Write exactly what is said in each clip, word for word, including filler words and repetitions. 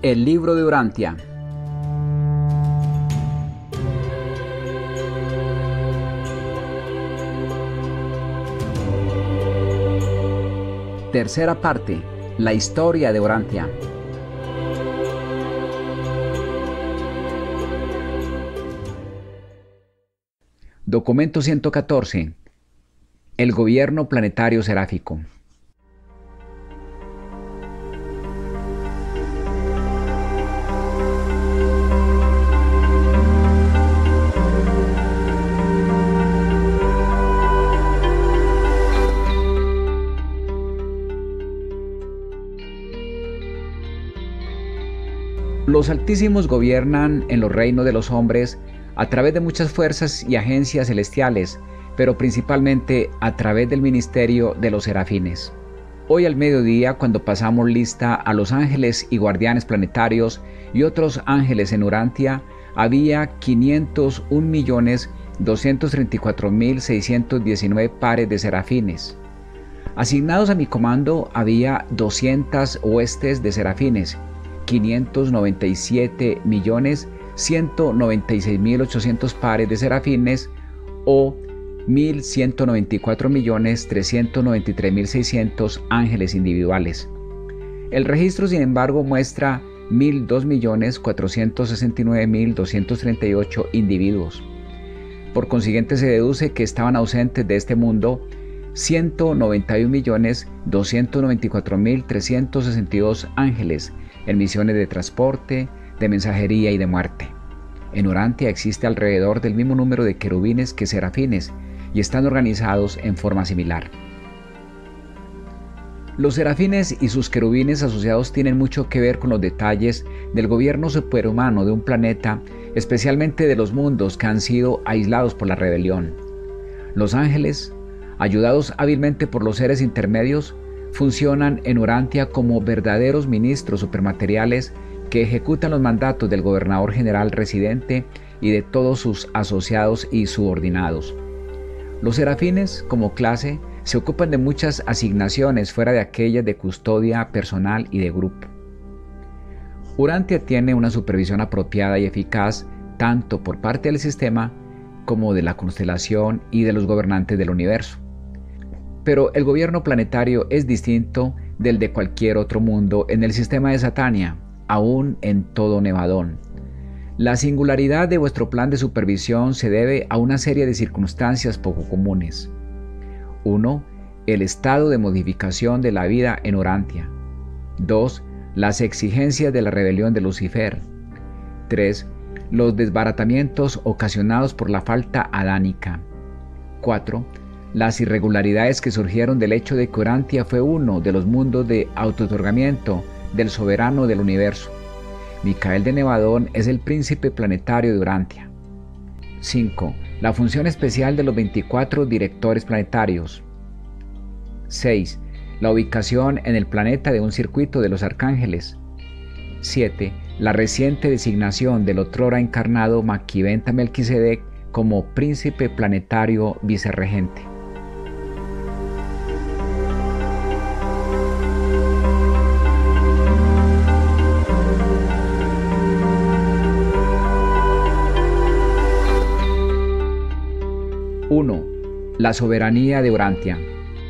El libro de Urantia. Tercera parte. La historia de Urantia. Documento ciento catorce. El gobierno planetario seráfico. Los Altísimos gobiernan en los reinos de los hombres a través de muchas fuerzas y agencias celestiales, pero principalmente a través del ministerio de los serafines. Hoy al mediodía, cuando pasamos lista a los ángeles y guardianes planetarios y otros ángeles en Urantia, había quinientos un millones doscientos treinta y cuatro mil seiscientos diecinueve pares de serafines. Asignados a mi comando había doscientas huestes de serafines, quinientos noventa y siete millones ciento noventa y seis mil ochocientos pares de serafines o mil ciento noventa y cuatro millones trescientos noventa y tres mil seiscientos ángeles individuales. El registro, sin embargo, muestra mil dos millones cuatrocientos sesenta y nueve mil doscientos treinta y ocho individuos. Por consiguiente, se deduce que estaban ausentes de este mundo ciento noventa y un millones doscientos noventa y cuatro mil trescientos sesenta y dos ángeles en misiones de transporte, de mensajería y de muerte. En Urantia existe alrededor del mismo número de querubines que serafines y están organizados en forma similar. Los serafines y sus querubines asociados tienen mucho que ver con los detalles del gobierno superhumano de un planeta, especialmente de los mundos que han sido aislados por la rebelión. Los ángeles, ayudados hábilmente por los seres intermedios, funcionan en Urantia como verdaderos ministros supermateriales que ejecutan los mandatos del gobernador general residente y de todos sus asociados y subordinados. Los serafines, como clase, se ocupan de muchas asignaciones fuera de aquellas de custodia personal y de grupo. Urantia tiene una supervisión apropiada y eficaz tanto por parte del sistema como de la constelación y de los gobernantes del universo. Pero el gobierno planetario es distinto del de cualquier otro mundo en el sistema de Satania, aún en todo Nevadón. La singularidad de vuestro plan de supervisión se debe a una serie de circunstancias poco comunes. uno. El estado de modificación de la vida en Urantia. dos. Las exigencias de la rebelión de Lucifer. tres. Los desbaratamientos ocasionados por la falta adánica. cuatro. Las irregularidades que surgieron del hecho de que Urantia fue uno de los mundos de autootorgamiento del soberano del universo. Micael de Nevadón es el príncipe planetario de Urantia. cinco. La función especial de los veinticuatro directores planetarios. seis. La ubicación en el planeta de un circuito de los arcángeles. siete. La reciente designación del otrora encarnado Maquiventa Melquisedec como príncipe planetario vicerregente. uno. La soberanía de Urantia.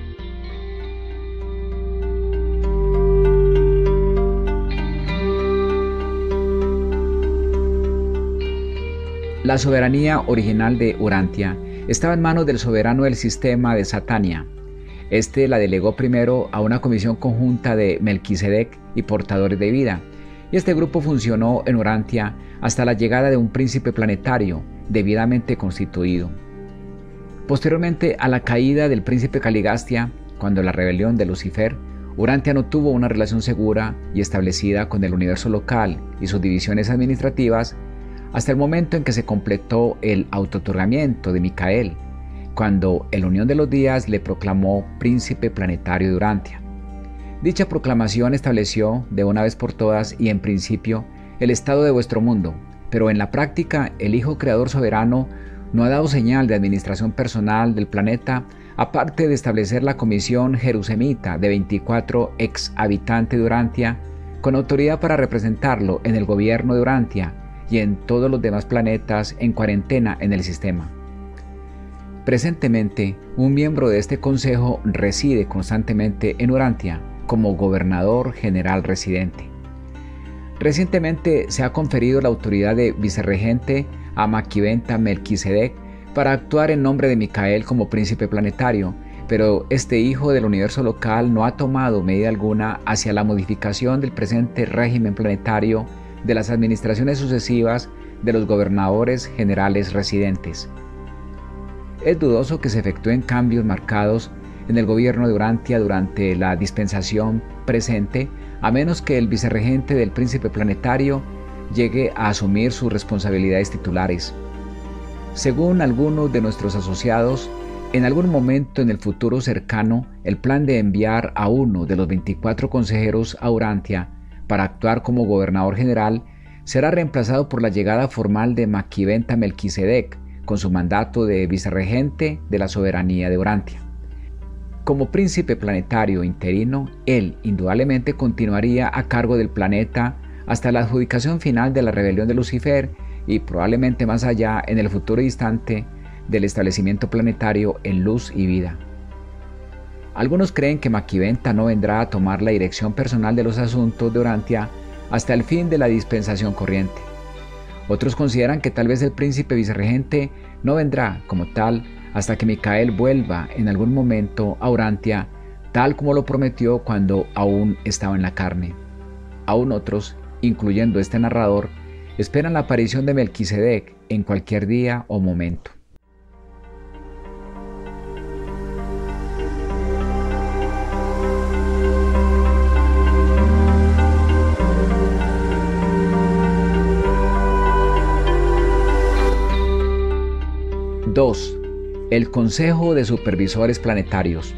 La soberanía original de Urantia estaba en manos del soberano del sistema de Satania. Este la delegó primero a una comisión conjunta de Melquisedec y portadores de vida, y este grupo funcionó en Urantia hasta la llegada de un príncipe planetario debidamente constituido. Posteriormente a la caída del príncipe Caligastia, cuando la rebelión de Lucifer, Urantia no tuvo una relación segura y establecida con el universo local y sus divisiones administrativas hasta el momento en que se completó el autootorgamiento de Micael, cuando el Unión de los Días le proclamó príncipe planetario de Urantia. Dicha proclamación estableció de una vez por todas y en principio el estado de vuestro mundo, pero en la práctica el Hijo Creador Soberano no ha dado señal de administración personal del planeta, aparte de establecer la comisión jerusemita de veinticuatro ex habitantes de Urantia, con autoridad para representarlo en el gobierno de Urantia y en todos los demás planetas en cuarentena en el sistema. Presentemente, un miembro de este consejo reside constantemente en Urantia como gobernador general residente. Recientemente se ha conferido la autoridad de vicerregente a Maquiventa Melquisedec para actuar en nombre de Micael como príncipe planetario, pero este hijo del universo local no ha tomado medida alguna hacia la modificación del presente régimen planetario de las administraciones sucesivas de los gobernadores generales residentes. Es dudoso que se efectúen cambios marcados en el gobierno de Urantia durante la dispensación presente, a menos que el vicerregente del príncipe planetario llegue a asumir sus responsabilidades titulares. Según algunos de nuestros asociados, en algún momento en el futuro cercano, el plan de enviar a uno de los veinticuatro consejeros a Urantia para actuar como gobernador general será reemplazado por la llegada formal de Maquiventa Melquisedec, con su mandato de vicerregente de la soberanía de Urantia. Como príncipe planetario interino, él indudablemente continuaría a cargo del planeta hasta la adjudicación final de la rebelión de Lucifer y probablemente más allá en el futuro distante del establecimiento planetario en luz y vida. Algunos creen que Maquiventa no vendrá a tomar la dirección personal de los asuntos de Urantia hasta el fin de la dispensación corriente. Otros consideran que tal vez el príncipe vicerregente no vendrá como tal hasta que Micael vuelva en algún momento a Urantia, tal como lo prometió cuando aún estaba en la carne. Aún otros, incluyendo este narrador, esperan la aparición de Melquisedec en cualquier día o momento. dos. El Consejo de Supervisores Planetarios.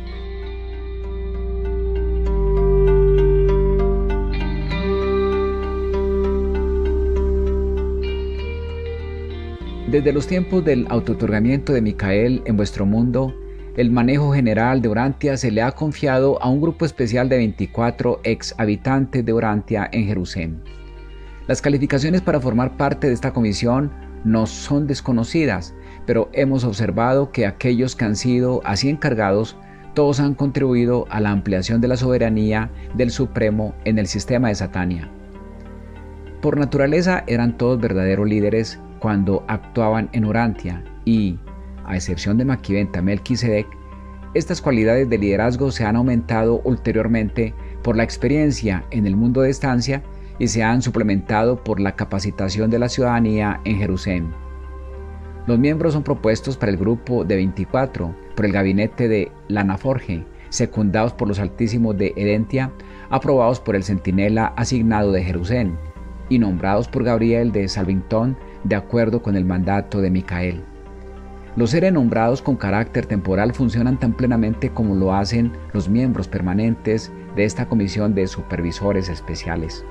Desde los tiempos del autootorgamiento de Micael en vuestro mundo, el manejo general de Urantia se le ha confiado a un grupo especial de veinticuatro ex habitantes de Urantia en Jerusalén. Las calificaciones para formar parte de esta comisión no son desconocidas, pero hemos observado que aquellos que han sido así encargados, todos han contribuido a la ampliación de la soberanía del Supremo en el sistema de Satania. Por naturaleza eran todos verdaderos líderes cuando actuaban en Urantia y, a excepción de Maquiventa Melquisedec, estas cualidades de liderazgo se han aumentado ulteriormente por la experiencia en el mundo de estancia y se han suplementado por la capacitación de la ciudadanía en Jerusalén. Los miembros son propuestos para el grupo de veinticuatro por el gabinete de Lanaforge, secundados por los altísimos de Edentia, aprobados por el centinela asignado de Jerusalén y nombrados por Gabriel de Salvington de acuerdo con el mandato de Micael. Los seres nombrados con carácter temporal funcionan tan plenamente como lo hacen los miembros permanentes de esta comisión de supervisores especiales.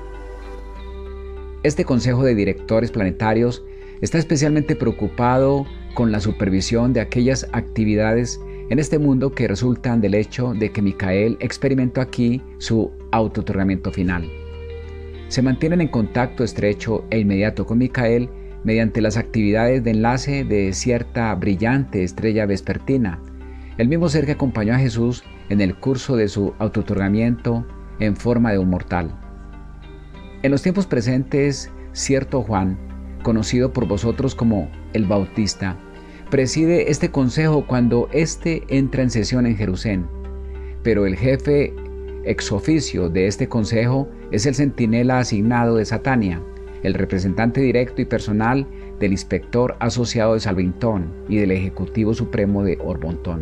Este Consejo de Directores Planetarios está especialmente preocupado con la supervisión de aquellas actividades en este mundo que resultan del hecho de que Micael experimentó aquí su autootorgamiento final. Se mantienen en contacto estrecho e inmediato con Micael mediante las actividades de enlace de cierta brillante estrella vespertina, el mismo ser que acompañó a Jesús en el curso de su autootorgamiento en forma de un mortal. En los tiempos presentes, cierto Juan, conocido por vosotros como el Bautista, preside este consejo cuando éste entra en sesión en Jerusalén, pero el jefe ex oficio de este consejo es el centinela asignado de Satania, el representante directo y personal del inspector asociado de Salvington y del ejecutivo supremo de Orbontón.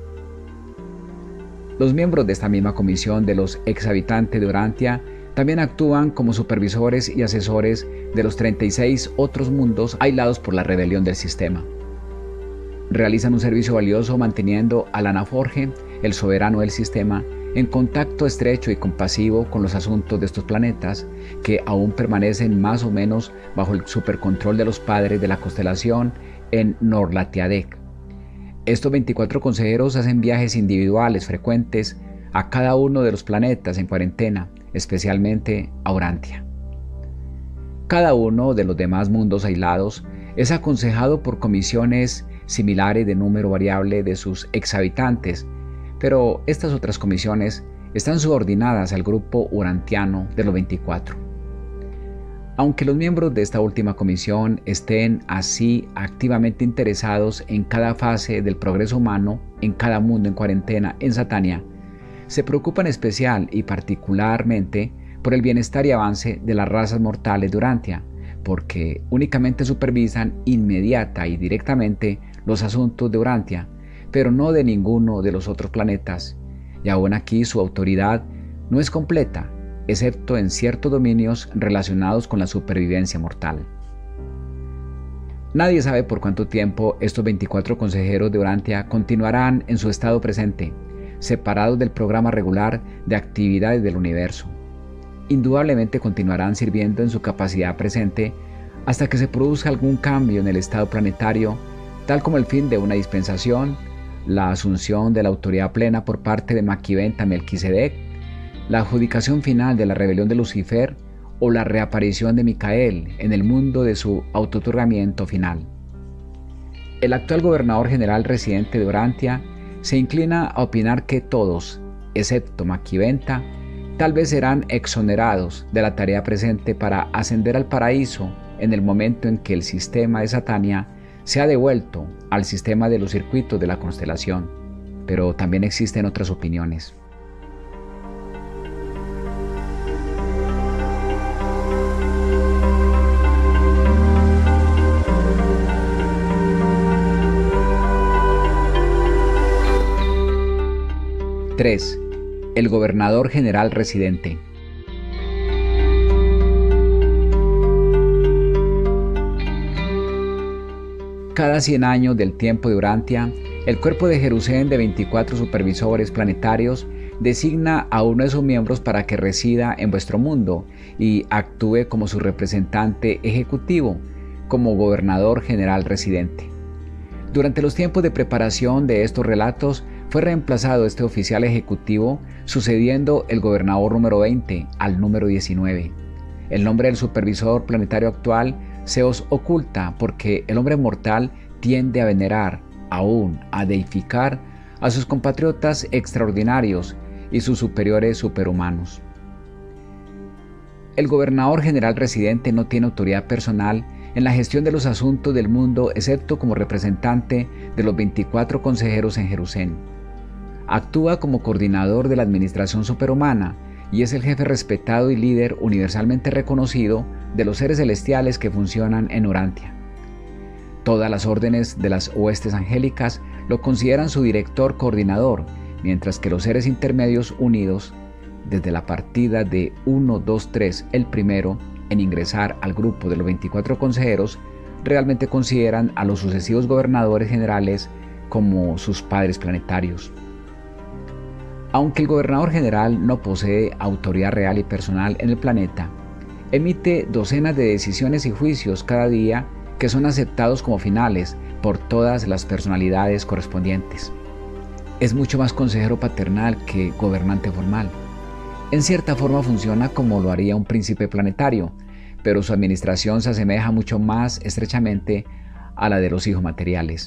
Los miembros de esta misma comisión de los ex habitantes de Urantia también actúan como supervisores y asesores de los treinta y seis otros mundos aislados por la rebelión del sistema. Realizan un servicio valioso manteniendo a Lanaforge, el soberano del sistema, en contacto estrecho y compasivo con los asuntos de estos planetas que aún permanecen más o menos bajo el supercontrol de los padres de la constelación en Norlatiadec. Estos veinticuatro consejeros hacen viajes individuales frecuentes a cada uno de los planetas en cuarentena, especialmente a Urantia. Cada uno de los demás mundos aislados es aconsejado por comisiones similares de número variable de sus exhabitantes, pero estas otras comisiones están subordinadas al grupo urantiano de los veinticuatro. Aunque los miembros de esta última comisión estén así activamente interesados en cada fase del progreso humano, en cada mundo en cuarentena en Satania, se preocupan especial y particularmente por el bienestar y avance de las razas mortales de Urantia, porque únicamente supervisan inmediata y directamente los asuntos de Urantia, pero no de ninguno de los otros planetas, y aún aquí su autoridad no es completa, excepto en ciertos dominios relacionados con la supervivencia mortal. Nadie sabe por cuánto tiempo estos veinticuatro consejeros de Urantia continuarán en su estado presente, separados del programa regular de actividades del universo. Indudablemente continuarán sirviendo en su capacidad presente hasta que se produzca algún cambio en el estado planetario, tal como el fin de una dispensación, la asunción de la autoridad plena por parte de Maquiventa Melquisedec, la adjudicación final de la rebelión de Lucifer o la reaparición de Micael en el mundo de su autootorgamiento final. El actual gobernador general residente de Urantia se inclina a opinar que todos, excepto Maquiventa, tal vez serán exonerados de la tarea presente para ascender al paraíso en el momento en que el sistema de Satania sea devuelto al sistema de los circuitos de la constelación, pero también existen otras opiniones. tres. El gobernador general residente. Cada cien años del tiempo de Urantia, el cuerpo de Jerusalén de veinticuatro supervisores planetarios designa a uno de sus miembros para que resida en vuestro mundo y actúe como su representante ejecutivo, como gobernador general residente. Durante los tiempos de preparación de estos relatos, fue reemplazado este oficial ejecutivo, sucediendo el gobernador número veinte al número diecinueve. El nombre del supervisor planetario actual se os oculta porque el hombre mortal tiende a venerar, aún a deificar, a sus compatriotas extraordinarios y sus superiores superhumanos. El gobernador general residente no tiene autoridad personal en la gestión de los asuntos del mundo, excepto como representante de los veinticuatro consejeros en Jerusalén. Actúa como coordinador de la administración superhumana y es el jefe respetado y líder universalmente reconocido de los seres celestiales que funcionan en Urantia. Todas las órdenes de las huestes angélicas lo consideran su director coordinador, mientras que los seres intermedios unidos, desde la partida de uno, dos, tres, el primero, en ingresar al grupo de los veinticuatro consejeros, realmente consideran a los sucesivos gobernadores generales como sus padres planetarios. Aunque el gobernador general no posee autoridad real y personal en el planeta, emite docenas de decisiones y juicios cada día que son aceptados como finales por todas las personalidades correspondientes. Es mucho más consejero paternal que gobernante formal. En cierta forma funciona como lo haría un príncipe planetario, pero su administración se asemeja mucho más estrechamente a la de los hijos materiales.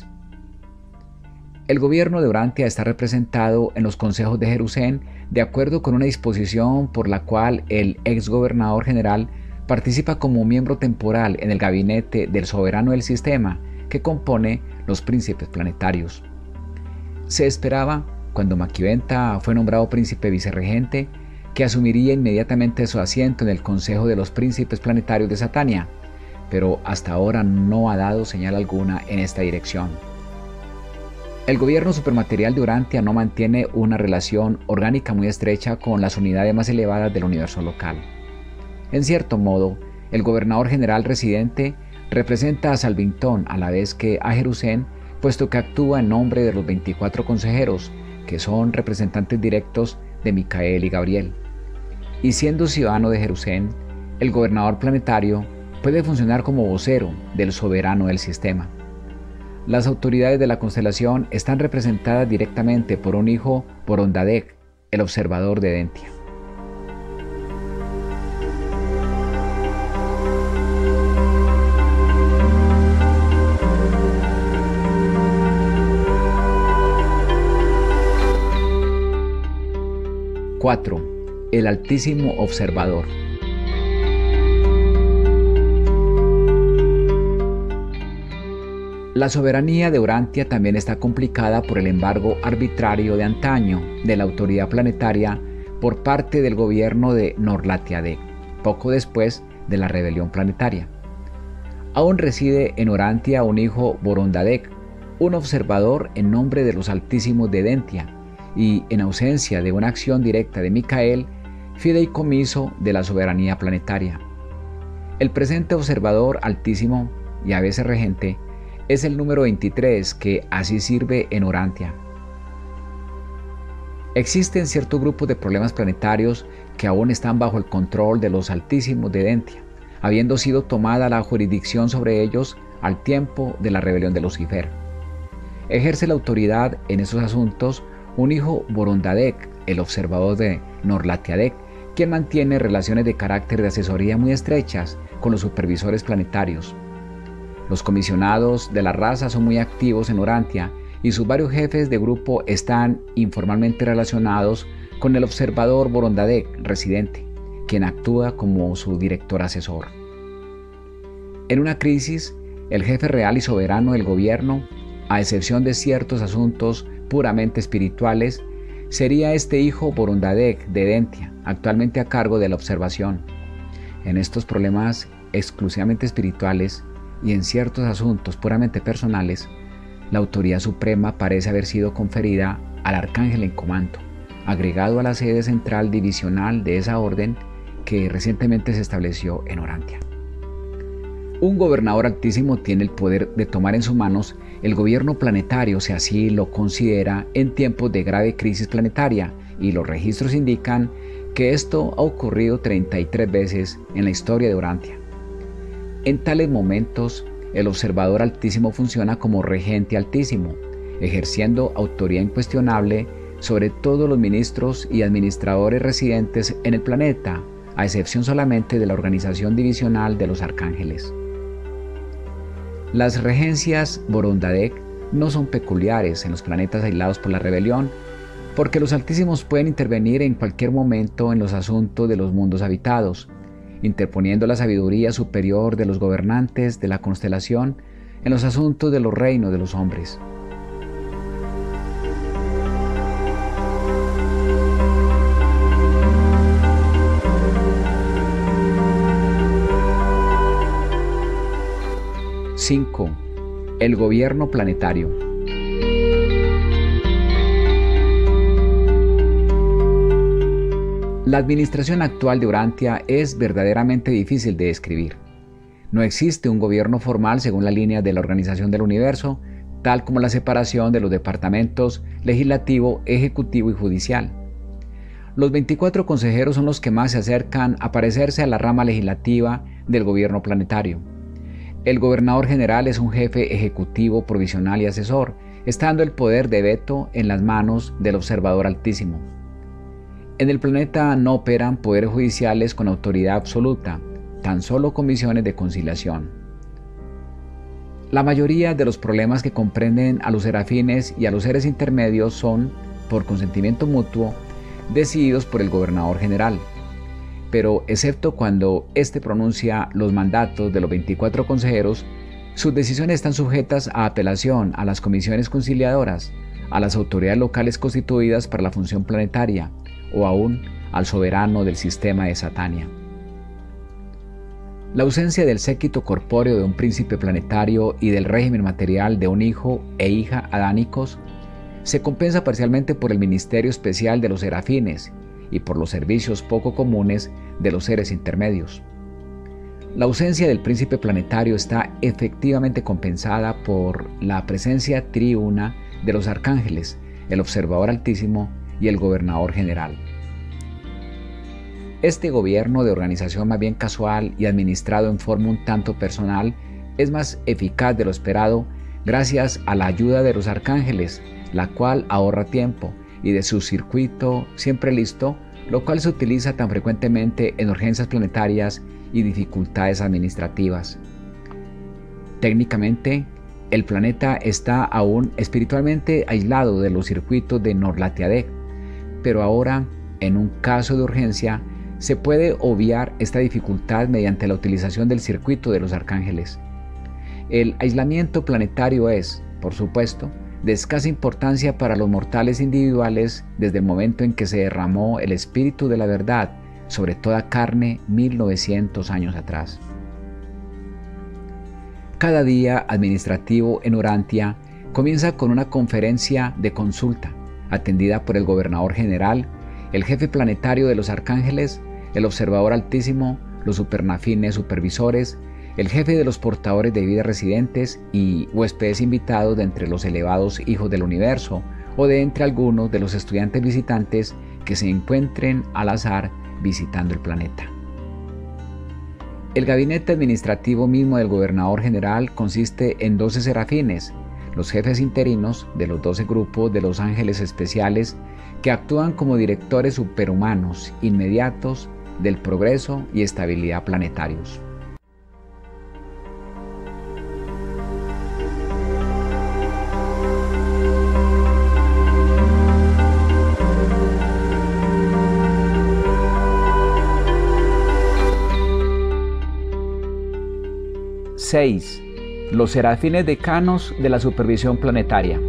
El gobierno de Urantia está representado en los consejos de Jerusalén de acuerdo con una disposición por la cual el ex gobernador general participa como miembro temporal en el gabinete del soberano del sistema que compone los príncipes planetarios. Se esperaba, cuando Maquiventa fue nombrado príncipe vicerregente, que asumiría inmediatamente su asiento en el Consejo de los Príncipes Planetarios de Satania, pero hasta ahora no ha dado señal alguna en esta dirección. El gobierno supermaterial de Urantia no mantiene una relación orgánica muy estrecha con las unidades más elevadas del universo local. En cierto modo, el gobernador general residente representa a Salvington a la vez que a Jerusalén, puesto que actúa en nombre de los veinticuatro consejeros, que son representantes directos de Micael y Gabriel. Y siendo ciudadano de Jerusalén, el gobernador planetario puede funcionar como vocero del soberano del sistema. Las autoridades de la constelación están representadas directamente por un hijo Borondadec, el observador de Dentia. cuatro. El Altísimo Observador. La soberanía de Urantia también está complicada por el embargo arbitrario de antaño de la autoridad planetaria por parte del gobierno de Norlatiadec, poco después de la rebelión planetaria. Aún reside en Urantia un hijo Borondadec, un observador en nombre de los Altísimos de Edentia, y en ausencia de una acción directa de Micael, fideicomiso de la soberanía planetaria. El presente observador altísimo, y a veces regente, es el número veintitrés, que así sirve en Urantia. Existen ciertos grupos de problemas planetarios que aún están bajo el control de los Altísimos de Edentia, habiendo sido tomada la jurisdicción sobre ellos al tiempo de la rebelión de Lucifer. Ejerce la autoridad en esos asuntos un hijo Borondadec, el observador de Norlatiadec, quien mantiene relaciones de carácter de asesoría muy estrechas con los supervisores planetarios. Los comisionados de la raza son muy activos en Urantia y sus varios jefes de grupo están informalmente relacionados con el observador Borondadec residente, quien actúa como su director asesor. En una crisis, el jefe real y soberano del gobierno, a excepción de ciertos asuntos puramente espirituales, sería este hijo Borondadec de Edentia, actualmente a cargo de la observación. En estos problemas exclusivamente espirituales y en ciertos asuntos puramente personales, la autoridad suprema parece haber sido conferida al arcángel en comando, agregado a la sede central divisional de esa orden que recientemente se estableció en Urantia. Un gobernador altísimo tiene el poder de tomar en sus manos el gobierno planetario si así lo considera en tiempos de grave crisis planetaria, y los registros indican que esto ha ocurrido treinta y tres veces en la historia de Urantia. En tales momentos, el observador altísimo funciona como regente altísimo, ejerciendo autoridad incuestionable sobre todos los ministros y administradores residentes en el planeta, a excepción solamente de la organización divisional de los arcángeles. Las regencias Borondadec no son peculiares en los planetas aislados por la rebelión, porque los altísimos pueden intervenir en cualquier momento en los asuntos de los mundos habitados, interponiendo la sabiduría superior de los gobernantes de la constelación en los asuntos de los reinos de los hombres. cinco. El gobierno planetario. La administración actual de Urantia es verdaderamente difícil de describir. No existe un gobierno formal según la línea de la organización del universo, tal como la separación de los departamentos legislativo, ejecutivo y judicial. Los veinticuatro consejeros son los que más se acercan a parecerse a la rama legislativa del gobierno planetario. El gobernador general es un jefe ejecutivo provisional y asesor, estando el poder de veto en las manos del observador altísimo. En el planeta no operan poderes judiciales con autoridad absoluta, tan solo comisiones de conciliación. La mayoría de los problemas que comprenden a los serafines y a los seres intermedios son, por consentimiento mutuo, decididos por el gobernador general. Pero excepto cuando éste pronuncia los mandatos de los veinticuatro consejeros, sus decisiones están sujetas a apelación a las comisiones conciliadoras, a las autoridades locales constituidas para la función planetaria, o aún al soberano del sistema de Satania. La ausencia del séquito corpóreo de un príncipe planetario y del régimen material de un hijo e hija adánicos se compensa parcialmente por el ministerio especial de los serafines y por los servicios poco comunes de los seres intermedios. La ausencia del príncipe planetario está efectivamente compensada por la presencia triuna de los arcángeles, el observador altísimo y el gobernador general. Este gobierno de organización más bien casual y administrado en forma un tanto personal es más eficaz de lo esperado gracias a la ayuda de los arcángeles, la cual ahorra tiempo, y de su circuito siempre listo, lo cual se utiliza tan frecuentemente en urgencias planetarias y dificultades administrativas. Técnicamente, el planeta está aún espiritualmente aislado de los circuitos de Norlatiadec, pero ahora En un caso de urgencia, se puede obviar esta dificultad mediante la utilización del circuito de los arcángeles. El aislamiento planetario es, por supuesto, de escasa importancia para los mortales individuales desde el momento en que se derramó el Espíritu de la Verdad sobre toda carne mil novecientos años atrás. Cada día administrativo en Urantia comienza con una conferencia de consulta, atendida por el gobernador general, el jefe planetario de los arcángeles, el observador altísimo, los supernafines supervisores, el jefe de los portadores de vida residentes y huéspedes invitados de entre los elevados hijos del universo o de entre algunos de los estudiantes visitantes que se encuentren al azar visitando el planeta. El gabinete administrativo mismo del gobernador general consiste en doce serafines, los jefes interinos de los doce grupos de los ángeles especiales que actúan como directores superhumanos inmediatos del progreso y estabilidad planetarios. seis. Los serafines decanos de la supervisión planetaria.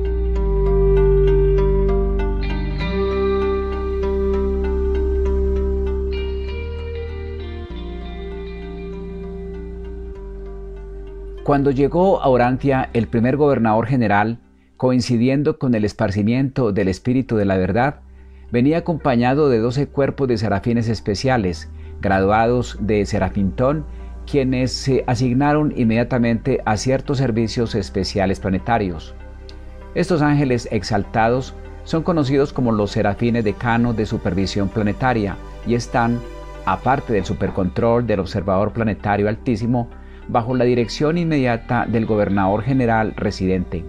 Cuando llegó a Urantia el primer gobernador general, coincidiendo con el esparcimiento del Espíritu de la Verdad, venía acompañado de doce cuerpos de serafines especiales, graduados de Serafintón, quienes se asignaron inmediatamente a ciertos servicios especiales planetarios. Estos ángeles exaltados son conocidos como los serafines decanos de supervisión planetaria y están, aparte del supercontrol del observador planetario altísimo, bajo la dirección inmediata del gobernador general residente.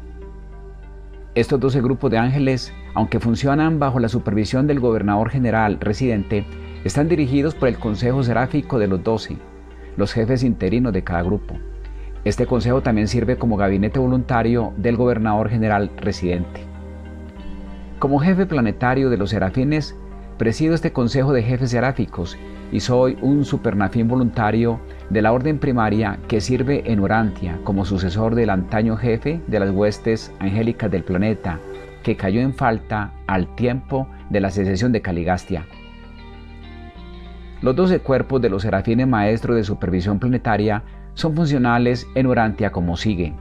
Estos doce grupos de ángeles, aunque funcionan bajo la supervisión del gobernador general residente, están dirigidos por el Consejo Seráfico de los doce, los jefes interinos de cada grupo. Este consejo también sirve como gabinete voluntario del gobernador general residente. Como jefe planetario de los serafines, presido este consejo de jefes seráficos y soy un supernafín voluntario de la orden primaria que sirve en Urantia como sucesor del antaño jefe de las huestes angélicas del planeta, que cayó en falta al tiempo de la secesión de Caligastia. Los doce cuerpos de los serafines maestros de supervisión planetaria son funcionales en Urantia como sigue.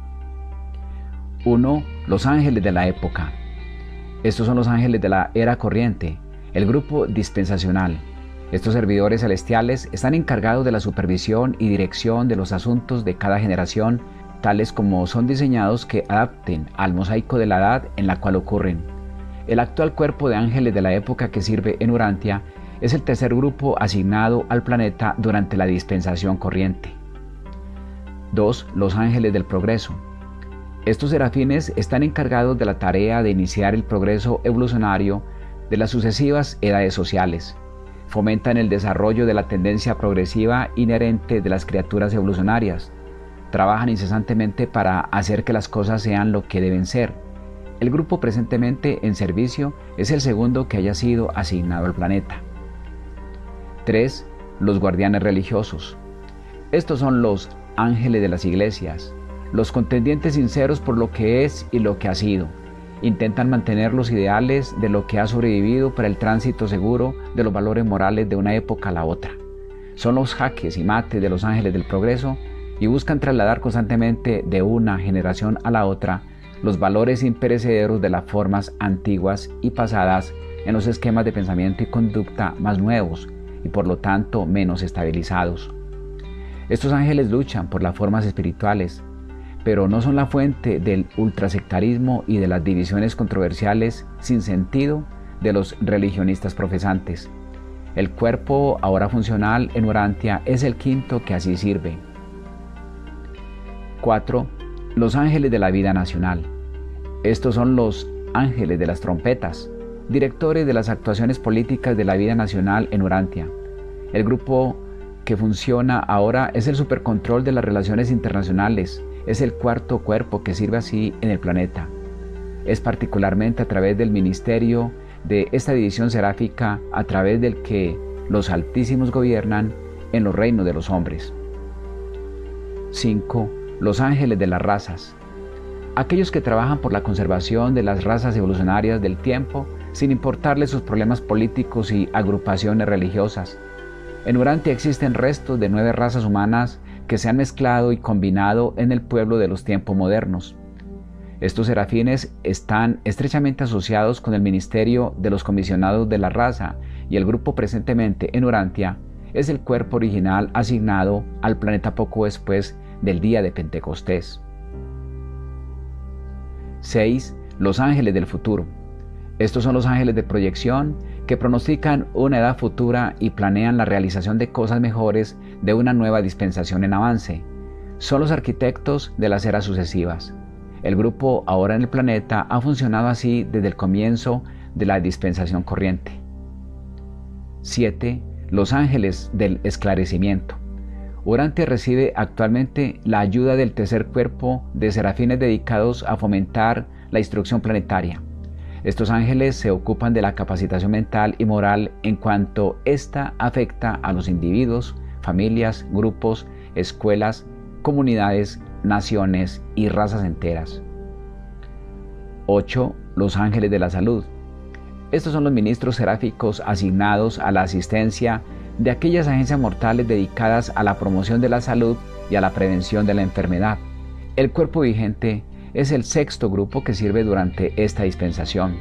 uno. Los ángeles de la época. Estos son los ángeles de la era corriente, el grupo dispensacional. Estos servidores celestiales están encargados de la supervisión y dirección de los asuntos de cada generación, tales como son diseñados que adapten al mosaico de la edad en la cual ocurren. El actual cuerpo de ángeles de la época que sirve en Urantia es el tercer grupo asignado al planeta durante la dispensación corriente. dos. Los ángeles del progreso. Estos serafines están encargados de la tarea de iniciar el progreso evolucionario de las sucesivas edades sociales. Fomentan el desarrollo de la tendencia progresiva inherente de las criaturas evolucionarias. Trabajan incesantemente para hacer que las cosas sean lo que deben ser. El grupo presentemente en servicio es el segundo que haya sido asignado al planeta. tres. Los guardianes religiosos. Estos son los ángeles de las iglesias, los contendientes sinceros por lo que es y lo que ha sido. Intentan mantener los ideales de lo que ha sobrevivido para el tránsito seguro de los valores morales de una época a la otra. Son los jaques y mates de los ángeles del progreso y buscan trasladar constantemente de una generación a la otra los valores imperecederos de las formas antiguas y pasadas en los esquemas de pensamiento y conducta más nuevos y por lo tanto menos estabilizados. Estos ángeles luchan por las formas espirituales, pero no son la fuente del ultrasectarismo y de las divisiones controversiales sin sentido de los religionistas profesantes. El cuerpo ahora funcional en Urantia es el quinto que así sirve. cuatro. Los ángeles de la vida nacional. Estos son los ángeles de las trompetas, directores de las actuaciones políticas de la vida nacional en Urantia. El grupo que funciona ahora es el supercontrol de las relaciones internacionales. Es el cuarto cuerpo que sirve así en el planeta. Es particularmente a través del Ministerio de esta división seráfica a través del que los Altísimos gobiernan en los reinos de los hombres. cinco. Los ángeles de las razas. Aquellos que trabajan por la conservación de las razas evolucionarias del tiempo, sin importarles sus problemas políticos y agrupaciones religiosas. En Urantia existen restos de nueve razas humanas que se han mezclado y combinado en el pueblo de los tiempos modernos. Estos serafines están estrechamente asociados con el ministerio de los comisionados de la raza, y el grupo presentemente en Urantia es el cuerpo original asignado al planeta poco después del día de Pentecostés. seis. Los ángeles del futuro. Estos son los ángeles de proyección que pronostican una edad futura y planean la realización de cosas mejores de una nueva dispensación en avance. Son los arquitectos de las eras sucesivas. El grupo ahora en el planeta ha funcionado así desde el comienzo de la dispensación corriente. siete. Los ángeles del esclarecimiento. Urantia recibe actualmente la ayuda del tercer cuerpo de serafines dedicados a fomentar la instrucción planetaria. Estos ángeles se ocupan de la capacitación mental y moral en cuanto ésta afecta a los individuos, familias, grupos, escuelas, comunidades, naciones y razas enteras. ocho. Los ángeles de la salud. Estos son los ministros seráficos asignados a la asistencia de aquellas agencias mortales dedicadas a la promoción de la salud y a la prevención de la enfermedad. El cuerpo vigente es el sexto grupo que sirve durante esta dispensación.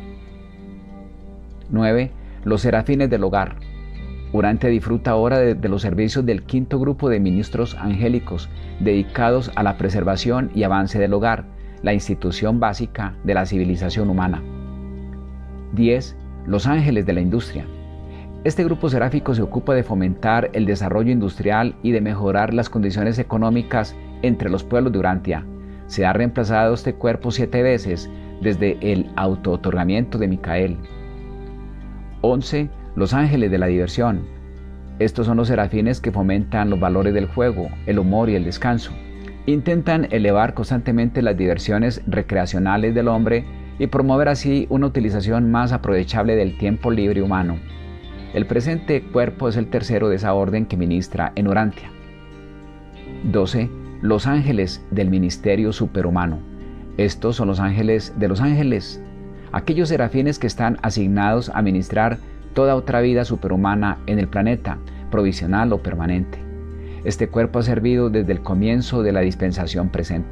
nueve. Los serafines del hogar. Urantia disfruta ahora de, de los servicios del quinto grupo de ministros angélicos dedicados a la preservación y avance del hogar, la institución básica de la civilización humana. diez. Los ángeles de la industria. Este grupo seráfico se ocupa de fomentar el desarrollo industrial y de mejorar las condiciones económicas entre los pueblos de Urantia. Se ha reemplazado este cuerpo siete veces desde el auto-otorgamiento de Micael. once. Los ángeles de la diversión. Estos son los serafines que fomentan los valores del juego, el humor y el descanso. Intentan elevar constantemente las diversiones recreacionales del hombre y promover así una utilización más aprovechable del tiempo libre humano. El presente cuerpo es el tercero de esa orden que ministra en Urantia. doce. Los ángeles del ministerio superhumano. Estos son los ángeles de los ángeles, aquellos serafines que están asignados a ministrar toda otra vida superhumana en el planeta, provisional o permanente. Este cuerpo ha servido desde el comienzo de la dispensación presente.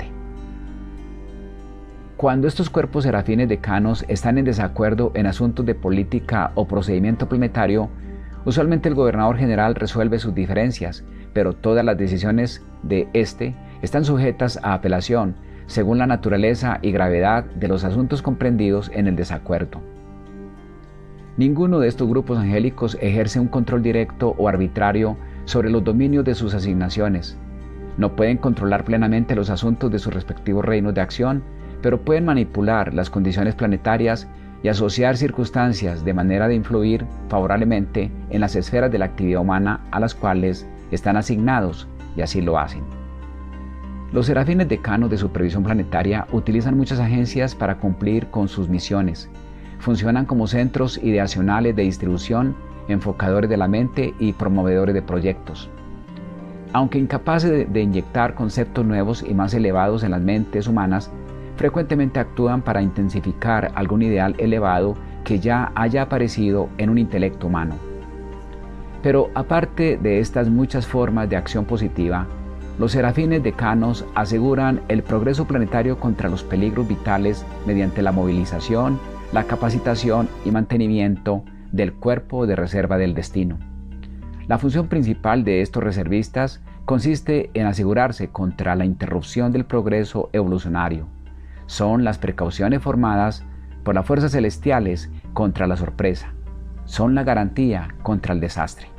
Cuando estos cuerpos serafines decanos están en desacuerdo en asuntos de política o procedimiento planetario, usualmente el gobernador general resuelve sus diferencias, pero todas las decisiones de este están sujetas a apelación, según la naturaleza y gravedad de los asuntos comprendidos en el desacuerdo. Ninguno de estos grupos angélicos ejerce un control directo o arbitrario sobre los dominios de sus asignaciones. No pueden controlar plenamente los asuntos de sus respectivos reinos de acción, pero pueden manipular las condiciones planetarias y asociar circunstancias de manera de influir favorablemente en las esferas de la actividad humana a las cuales están asignados, y así lo hacen. Los serafines decanos de supervisión planetaria utilizan muchas agencias para cumplir con sus misiones. Funcionan como centros ideacionales de distribución, enfocadores de la mente y promovedores de proyectos. Aunque incapaces de, de inyectar conceptos nuevos y más elevados en las mentes humanas, frecuentemente actúan para intensificar algún ideal elevado que ya haya aparecido en un intelecto humano. Pero aparte de estas muchas formas de acción positiva, los serafines decanos aseguran el progreso planetario contra los peligros vitales mediante la movilización, la capacitación y mantenimiento del cuerpo de reserva del destino. La función principal de estos reservistas consiste en asegurarse contra la interrupción del progreso evolucionario. Son las precauciones formadas por las fuerzas celestiales contra la sorpresa. Son la garantía contra el desastre.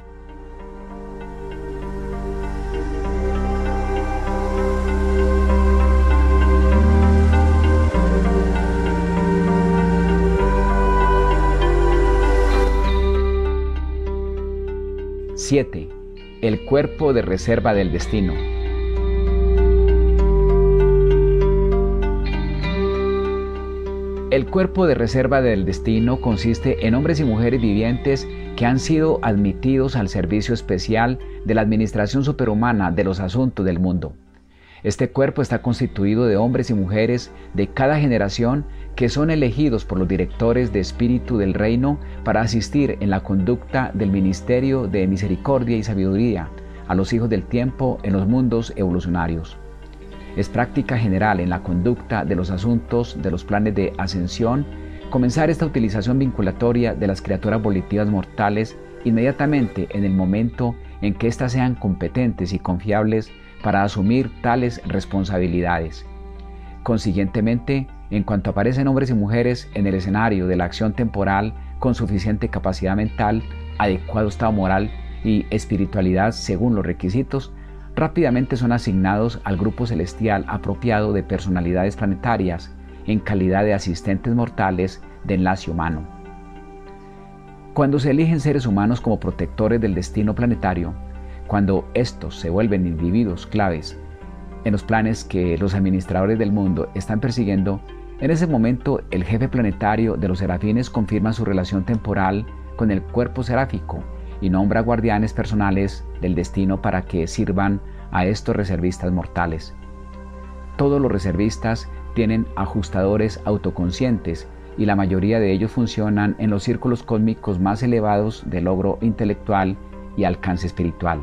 siete. El cuerpo de reserva del destino. El cuerpo de reserva del destino consiste en hombres y mujeres vivientes que han sido admitidos al servicio especial de la administración superhumana de los asuntos del mundo. Este cuerpo está constituido de hombres y mujeres de cada generación que son elegidos por los directores de espíritu del reino para asistir en la conducta del ministerio de misericordia y sabiduría a los hijos del tiempo en los mundos evolucionarios. Es práctica general en la conducta de los asuntos de los planes de ascensión comenzar esta utilización vinculatoria de las criaturas volitivas mortales inmediatamente en el momento en que éstas sean competentes y confiables para asumir tales responsabilidades. Consiguientemente, en cuanto aparecen hombres y mujeres en el escenario de la acción temporal con suficiente capacidad mental, adecuado estado moral y espiritualidad según los requisitos, rápidamente son asignados al grupo celestial apropiado de personalidades planetarias en calidad de asistentes mortales de enlace humano. Cuando se eligen seres humanos como protectores del destino planetario, cuando estos se vuelven individuos claves en los planes que los administradores del mundo están persiguiendo, en ese momento el jefe planetario de los serafines confirma su relación temporal con el cuerpo seráfico y nombra guardianes personales del destino para que sirvan a estos reservistas mortales. Todos los reservistas tienen ajustadores autoconscientes y la mayoría de ellos funcionan en los círculos cósmicos más elevados de logro intelectual y alcance espiritual.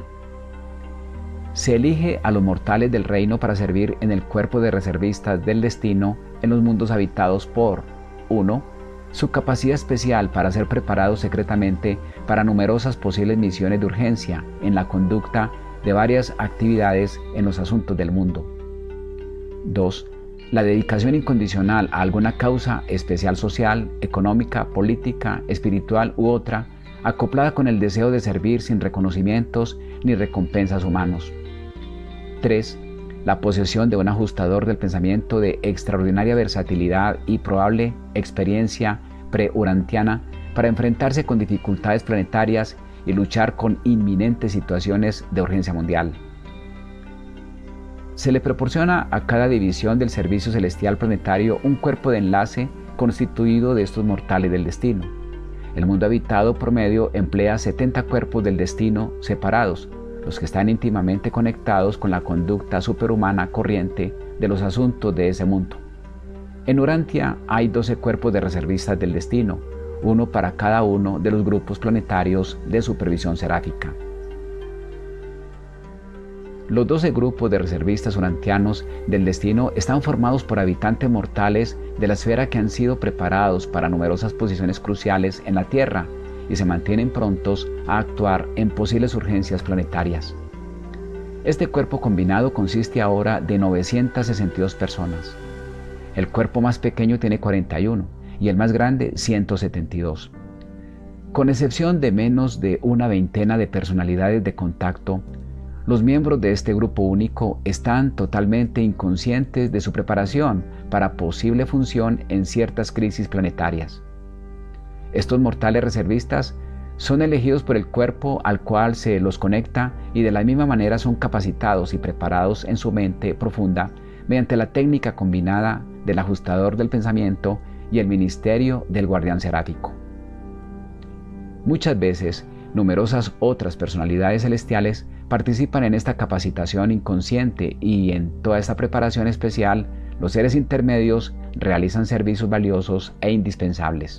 Se elige a los mortales del reino para servir en el cuerpo de reservistas del destino en los mundos habitados por uno Su capacidad especial para ser preparados secretamente para numerosas posibles misiones de urgencia en la conducta de varias actividades en los asuntos del mundo. dos La dedicación incondicional a alguna causa especial social, económica, política, espiritual u otra, acoplada con el deseo de servir sin reconocimientos ni recompensas humanos. tres La posesión de un ajustador del pensamiento de extraordinaria versatilidad y probable experiencia pre-urantiana para enfrentarse con dificultades planetarias y luchar con inminentes situaciones de urgencia mundial. Se le proporciona a cada división del servicio celestial planetario un cuerpo de enlace constituido de estos mortales del destino. El mundo habitado promedio emplea setenta cuerpos del destino separados, los que están íntimamente conectados con la conducta superhumana corriente de los asuntos de ese mundo. En Urantia hay doce cuerpos de reservistas del destino, uno para cada uno de los grupos planetarios de supervisión seráfica. Los doce grupos de reservistas urantianos del destino están formados por habitantes mortales de la esfera que han sido preparados para numerosas posiciones cruciales en la Tierra y se mantienen prontos a actuar en posibles urgencias planetarias. Este cuerpo combinado consiste ahora de novecientas sesenta y dos personas. El cuerpo más pequeño tiene cuarenta y uno y el más grande ciento setenta y dos. Con excepción de menos de una veintena de personalidades de contacto, los miembros de este grupo único están totalmente inconscientes de su preparación para posible función en ciertas crisis planetarias. Estos mortales reservistas son elegidos por el cuerpo al cual se los conecta y de la misma manera son capacitados y preparados en su mente profunda mediante la técnica combinada del ajustador del pensamiento y el ministerio del guardián seráfico. Muchas veces, numerosas otras personalidades celestiales participan en esta capacitación inconsciente y en toda esta preparación especial, los seres intermedios realizan servicios valiosos e indispensables.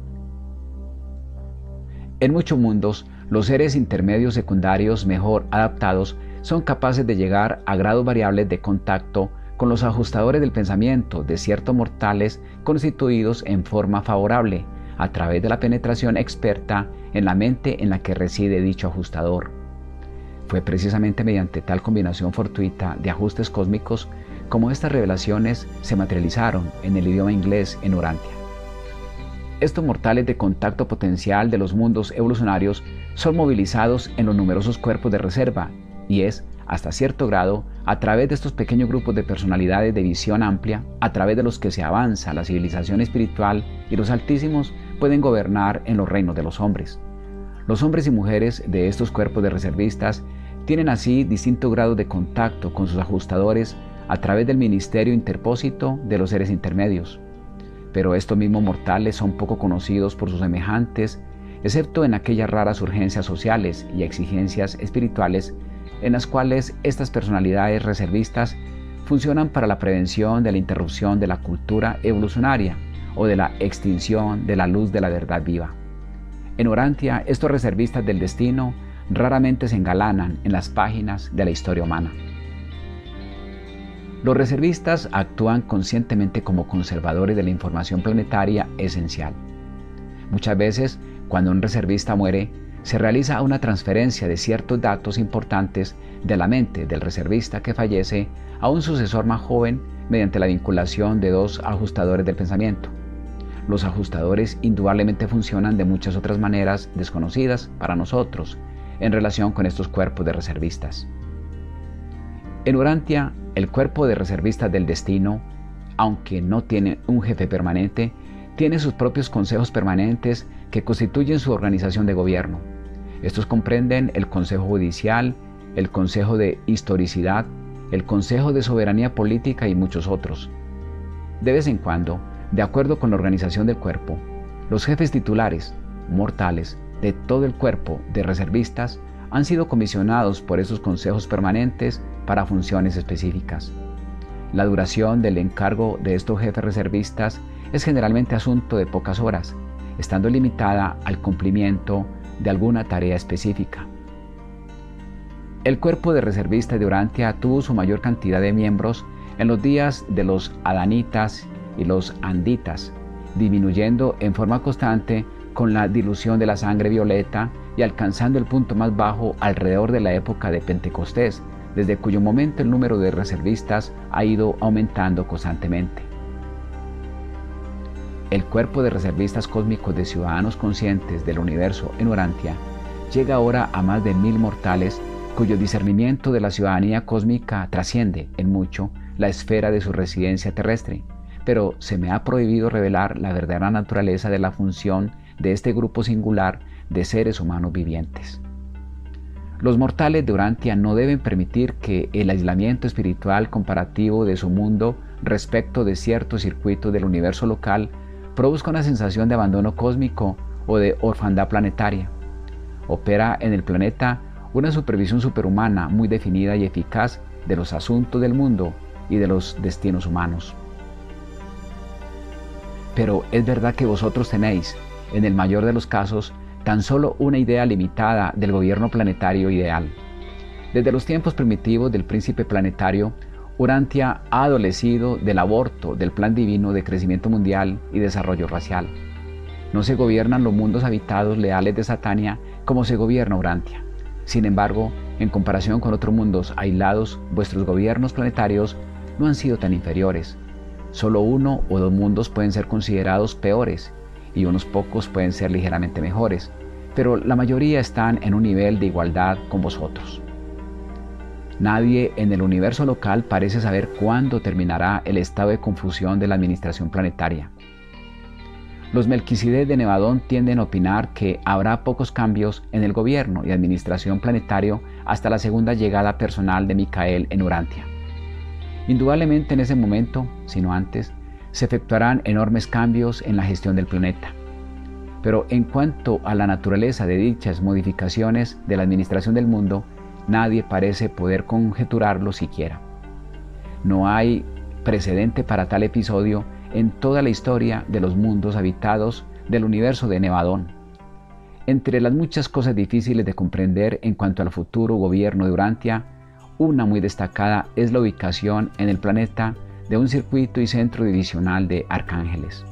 En muchos mundos, los seres intermedios secundarios mejor adaptados son capaces de llegar a grados variables de contacto con los ajustadores del pensamiento de ciertos mortales constituidos en forma favorable a través de la penetración experta en la mente en la que reside dicho ajustador. Fue precisamente mediante tal combinación fortuita de ajustes cósmicos como estas revelaciones se materializaron en el idioma inglés en Urantia. Estos mortales de contacto potencial de los mundos evolucionarios son movilizados en los numerosos cuerpos de reserva y es, hasta cierto grado, a través de estos pequeños grupos de personalidades de visión amplia, a través de los que se avanza la civilización espiritual y los altísimos pueden gobernar en los reinos de los hombres. Los hombres y mujeres de estos cuerpos de reservistas tienen así distintos grados de contacto con sus ajustadores a través del ministerio interpósito de los seres intermedios. pero estos mismos mortales son poco conocidos por sus semejantes, excepto en aquellas raras urgencias sociales y exigencias espirituales en las cuales estas personalidades reservistas funcionan para la prevención de la interrupción de la cultura evolucionaria o de la extinción de la luz de la verdad viva. En Urantia, estos reservistas del destino raramente se engalanan en las páginas de la historia humana. Los reservistas actúan conscientemente como conservadores de la información planetaria esencial. Muchas veces, cuando un reservista muere, se realiza una transferencia de ciertos datos importantes de la mente del reservista que fallece a un sucesor más joven mediante la vinculación de dos ajustadores del pensamiento. Los ajustadores indudablemente funcionan de muchas otras maneras desconocidas para nosotros en relación con estos cuerpos de reservistas. En Urantia, el cuerpo de reservistas del destino, aunque no tiene un jefe permanente, tiene sus propios consejos permanentes que constituyen su organización de gobierno. Estos comprenden el Consejo Judicial, el Consejo de Historicidad, el Consejo de Soberanía Política y muchos otros. De vez en cuando, de acuerdo con la organización del cuerpo, los jefes titulares, mortales, de todo el cuerpo de reservistas han sido comisionados por esos consejos permanentes para funciones específicas. La duración del encargo de estos jefes reservistas es generalmente asunto de pocas horas, estando limitada al cumplimiento de alguna tarea específica. El cuerpo de reservistas de Urantia tuvo su mayor cantidad de miembros en los días de los adanitas y los anditas, disminuyendo en forma constante con la dilución de la sangre violeta y alcanzando el punto más bajo alrededor de la época de Pentecostés, desde cuyo momento el número de reservistas ha ido aumentando constantemente. El cuerpo de reservistas cósmicos de ciudadanos conscientes del universo en Urantia llega ahora a más de mil mortales cuyo discernimiento de la ciudadanía cósmica trasciende en mucho la esfera de su residencia terrestre, pero se me ha prohibido revelar la verdadera naturaleza de la función de este grupo singular de seres humanos vivientes. Los mortales de Urantia no deben permitir que el aislamiento espiritual comparativo de su mundo respecto de ciertos circuitos del universo local produzca una sensación de abandono cósmico o de orfandad planetaria. Opera en el planeta una supervisión superhumana muy definida y eficaz de los asuntos del mundo y de los destinos humanos. Pero es verdad que vosotros tenéis, en el mayor de los casos, tan solo una idea limitada del gobierno planetario ideal. Desde los tiempos primitivos del príncipe planetario, Urantia ha adolecido del aborto del plan divino de crecimiento mundial y desarrollo racial. No se gobiernan los mundos habitados leales de Satania como se gobierna Urantia. Sin embargo, en comparación con otros mundos aislados, vuestros gobiernos planetarios no han sido tan inferiores. Solo uno o dos mundos pueden ser considerados peores y unos pocos pueden ser ligeramente mejores, pero la mayoría están en un nivel de igualdad con vosotros. Nadie en el universo local parece saber cuándo terminará el estado de confusión de la administración planetaria. Los Melquisedec de Nevadón tienden a opinar que habrá pocos cambios en el gobierno y administración planetario hasta la segunda llegada personal de Micael en Urantia. Indudablemente en ese momento, si no antes, se efectuarán enormes cambios en la gestión del planeta. Pero en cuanto a la naturaleza de dichas modificaciones de la administración del mundo, nadie parece poder conjeturarlo siquiera. No hay precedente para tal episodio en toda la historia de los mundos habitados del universo de Nevadón. Entre las muchas cosas difíciles de comprender en cuanto al futuro gobierno de Urantia, una muy destacada es la ubicación en el planeta de un circuito y centro divisional de arcángeles.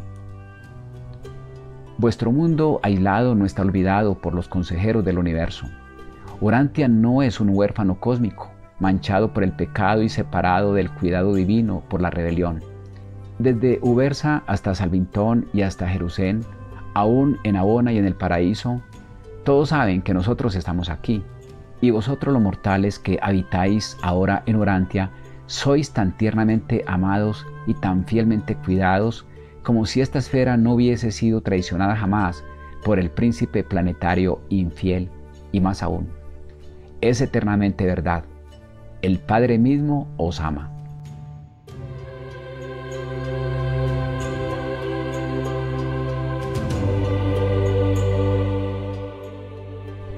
Vuestro mundo aislado no está olvidado por los consejeros del universo. Urantia no es un huérfano cósmico, manchado por el pecado y separado del cuidado divino por la rebelión. Desde Ubersa hasta Salvintón y hasta Jerusalén, aún en Abona y en el paraíso, todos saben que nosotros estamos aquí, y vosotros los mortales que habitáis ahora en Urantia, sois tan tiernamente amados y tan fielmente cuidados como si esta esfera no hubiese sido traicionada jamás por el príncipe planetario infiel, y más aún, es eternamente verdad, el Padre mismo os ama.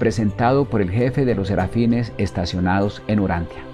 representado por el jefe de los serafines estacionados en Urantia.